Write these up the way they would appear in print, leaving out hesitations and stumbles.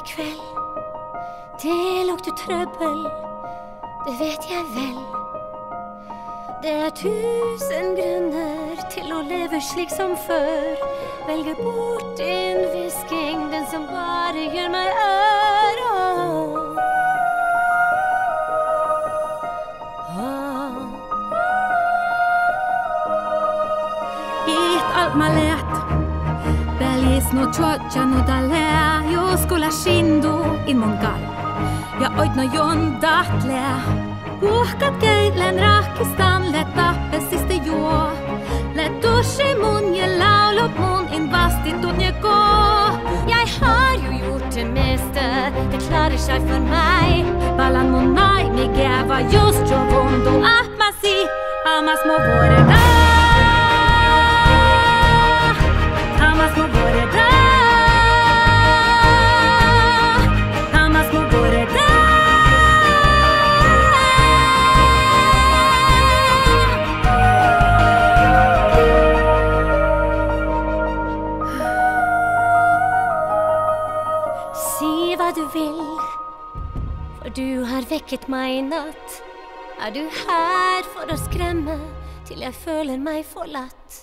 kveld. Det lukter trøbbel, det vet jeg vel. Det er 1000 grunner til å leve slik som før. Velge bort din hvisking, den som bare gjør meg ør. It allt man lät Belgis no tjotja no dale Jo skola shindu in mongal Ja oit no jon datle Puhkat keitlen rakistan Let tappe siste jo Let dusje mun je laulop mun In bastit ut nje gå Jeg har jo gjort det meste, det klarer seg for meg. Ballan mun nei, mi geva just jo vondo At man si, amas må vore da Amas må vore da Amas må vore da Si hva du vil, for du har vekket meg i natt. Er du her for å skremme til jeg føler meg forlatt?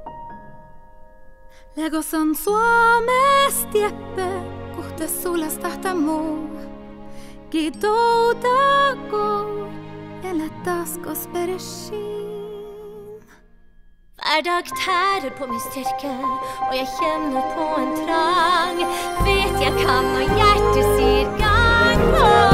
Lägg oss en så mest jeppe Korte sola starta mo Gido da gå Eller dask og sperre skin Hver dag tærer på min styrke, og jeg kjenner på en trang. Vet jeg kan, og hjertet sier gang på